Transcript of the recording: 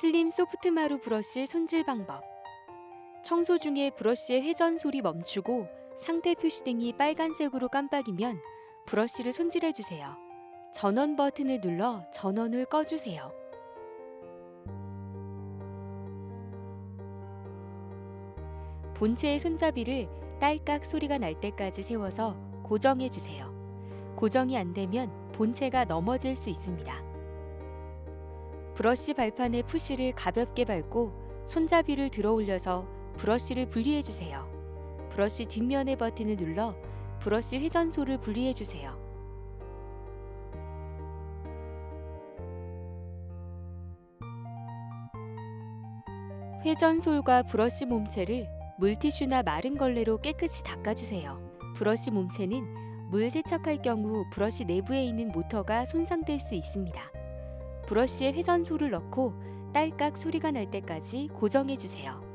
슬림 소프트 마루 브러쉬 손질 방법. 청소 중에 브러쉬의 회전 소리 멈추고 상태 표시등이 빨간색으로 깜빡이면 브러쉬를 손질해 주세요. 전원 버튼을 눌러 전원을 꺼주세요. 본체의 손잡이를 딸깍 소리가 날 때까지 세워서 고정해 주세요. 고정이 안 되면 본체가 넘어질 수 있습니다. 브러쉬 발판의 푸시를 가볍게 밟고 손잡이를 들어 올려서 브러쉬를 분리해 주세요. 브러쉬 뒷면의 버튼을 눌러 브러쉬 회전솔을 분리해 주세요. 회전솔과 브러쉬 몸체를 물티슈나 마른 걸레로 깨끗이 닦아주세요. 브러쉬 몸체는 물 세척할 경우 브러쉬 내부에 있는 모터가 손상될 수 있습니다. 브러쉬에 회전솔을 넣고 딸깍 소리가 날 때까지 고정해 주세요.